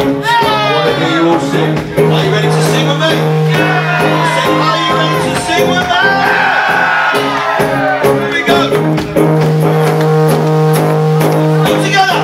want to hear you all sing. Are you ready to sing with me? I said, are you ready to sing with me? Here we go. All together.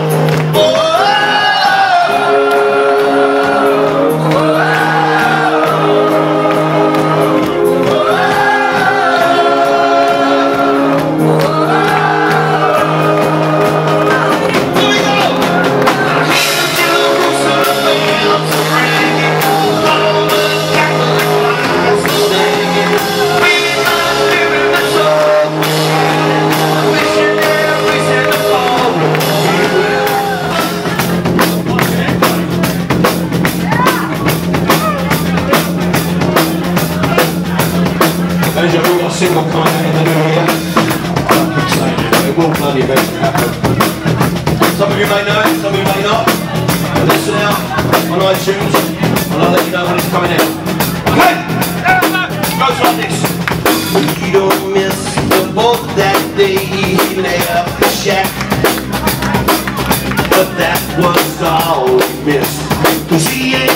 We've got a single coming out in the new year. It will bloody eventually happen. Some of you may know it, some of you may not. But listen out on iTunes and I'll let you know when it's coming out. Okay? It goes like this. We don't miss the boat that day he left the shack. But that was all we missed. 'Cause he ain't